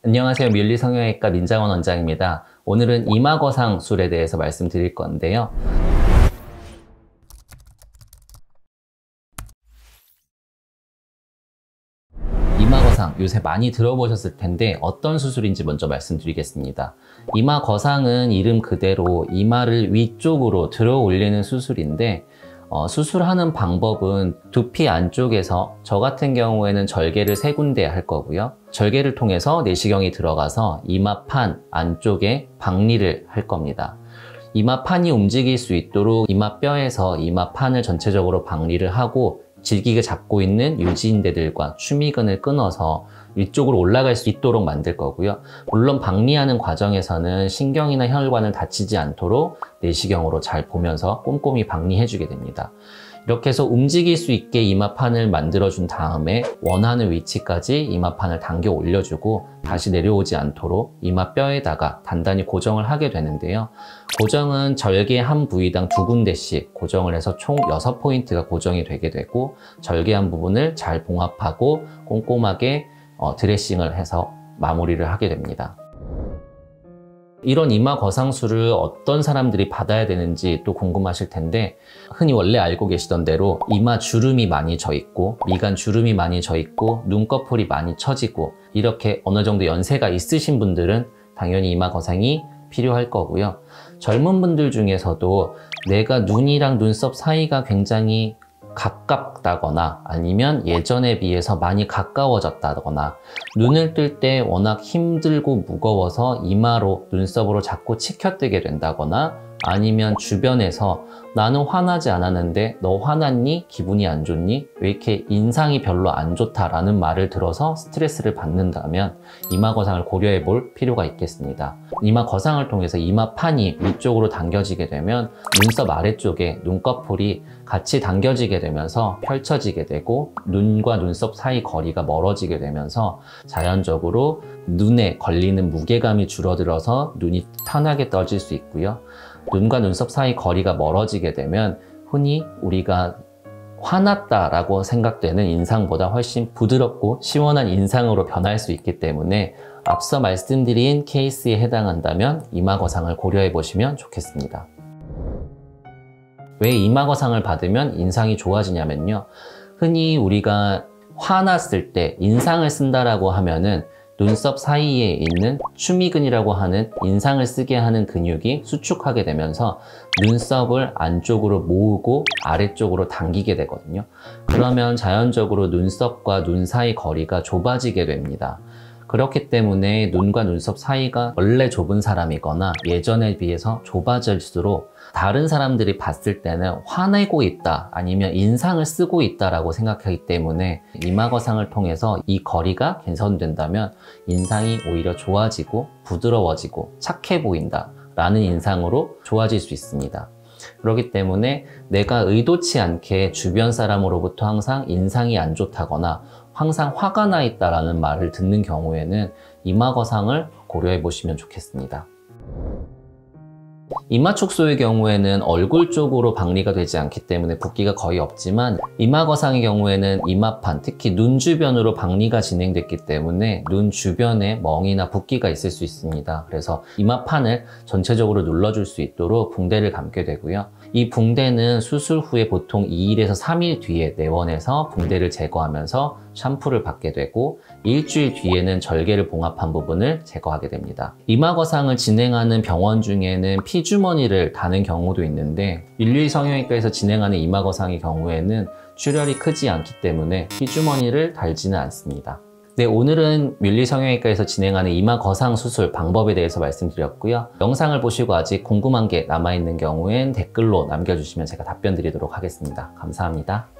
안녕하세요. 밀리성형외과 민장원 원장입니다. 오늘은 이마거상술에 대해서 말씀드릴 건데요. 이마거상, 요새 많이 들어보셨을 텐데 어떤 수술인지 먼저 말씀드리겠습니다. 이마거상은 이름 그대로 이마를 위쪽으로 들어 올리는 수술인데 수술하는 방법은 두피 안쪽에서 저 같은 경우에는 절개를 3군데 할 거고요. 절개를 통해서 내시경이 들어가서 이마판 안쪽에 박리를 할 겁니다. 이마판이 움직일 수 있도록 이마뼈에서 이마판을 전체적으로 박리를 하고 질기게 잡고 있는 유지인대들과 추미근을 끊어서 위쪽으로 올라갈 수 있도록 만들 거고요. 물론 박리하는 과정에서는 신경이나 혈관을 다치지 않도록 내시경으로 잘 보면서 꼼꼼히 박리해 주게 됩니다. 이렇게 해서 움직일 수 있게 이마판을 만들어 준 다음에 원하는 위치까지 이마판을 당겨 올려주고 다시 내려오지 않도록 이마뼈에다가 단단히 고정을 하게 되는데요. 고정은 절개 한 부위당 2군데씩 고정을 해서 총 6포인트가 고정이 되게 되고 절개한 부분을 잘 봉합하고 꼼꼼하게 드레싱을 해서 마무리를 하게 됩니다. 이런 이마 거상술을 어떤 사람들이 받아야 되는지 또 궁금하실 텐데, 흔히 원래 알고 계시던 대로 이마 주름이 많이 져 있고 미간 주름이 많이 져 있고 눈꺼풀이 많이 처지고 이렇게 어느 정도 연세가 있으신 분들은 당연히 이마 거상이 필요할 거고요. 젊은 분들 중에서도 내가 눈이랑 눈썹 사이가 굉장히 가깝다거나 아니면 예전에 비해서 많이 가까워졌다거나 눈을 뜰 때 워낙 힘들고 무거워서 이마로 눈썹으로 자꾸 치켜뜨게 된다거나 아니면 주변에서 나는 화나지 않았는데 너 화났니? 기분이 안 좋니? 왜 이렇게 인상이 별로 안 좋다라는 말을 들어서 스트레스를 받는다면 이마 거상을 고려해 볼 필요가 있겠습니다. 이마 거상을 통해서 이마판이 위쪽으로 당겨지게 되면 눈썹 아래쪽에 눈꺼풀이 같이 당겨지게 되면서 펼쳐지게 되고 눈과 눈썹 사이 거리가 멀어지게 되면서 자연적으로 눈에 걸리는 무게감이 줄어들어서 눈이 편하게 떠질 수 있고요. 눈과 눈썹 사이 거리가 멀어지게 되면 흔히 우리가 화났다라고 생각되는 인상보다 훨씬 부드럽고 시원한 인상으로 변할 수 있기 때문에 앞서 말씀드린 케이스에 해당한다면 이마 거상을 고려해 보시면 좋겠습니다. 왜 이마 거상을 받으면 인상이 좋아지냐면요. 흔히 우리가 화났을 때 인상을 쓴다라고 하면은 눈썹 사이에 있는 추미근이라고 하는 인상을 쓰게 하는 근육이 수축하게 되면서 눈썹을 안쪽으로 모으고 아래쪽으로 당기게 되거든요. 그러면 자연적으로 눈썹과 눈 사이 거리가 좁아지게 됩니다. 그렇기 때문에 눈과 눈썹 사이가 원래 좁은 사람이거나 예전에 비해서 좁아질수록 다른 사람들이 봤을 때는 화내고 있다 아니면 인상을 쓰고 있다라고 생각하기 때문에 이마 거상을 통해서 이 거리가 개선된다면 인상이 오히려 좋아지고 부드러워지고 착해 보인다 라는 인상으로 좋아질 수 있습니다. 그렇기 때문에 내가 의도치 않게 주변 사람으로부터 항상 인상이 안 좋다거나 항상 화가 나 있다라는 말을 듣는 경우에는 이마 거상을 고려해 보시면 좋겠습니다. 이마 축소의 경우에는 얼굴 쪽으로 박리가 되지 않기 때문에 붓기가 거의 없지만 이마 거상의 경우에는 이마판, 특히 눈 주변으로 박리가 진행됐기 때문에 눈 주변에 멍이나 붓기가 있을 수 있습니다. 그래서 이마판을 전체적으로 눌러줄 수 있도록 붕대를 감게 되고요. 이 붕대는 수술 후에 보통 2일에서 3일 뒤에 내원해서 붕대를 제거하면서 샴푸를 받게 되고 일주일 뒤에는 절개를 봉합한 부분을 제거하게 됩니다. 이마 거상을 진행하는 병원 중에는 피주머니를 다는 경우도 있는데 밀리성형외과에서 진행하는 이마 거상의 경우에는 출혈이 크지 않기 때문에 피주머니를 달지는 않습니다. 네, 오늘은 밀리성형외과에서 진행하는 이마 거상 수술 방법에 대해서 말씀드렸고요. 영상을 보시고 아직 궁금한 게 남아있는 경우엔 댓글로 남겨주시면 제가 답변 드리도록 하겠습니다. 감사합니다.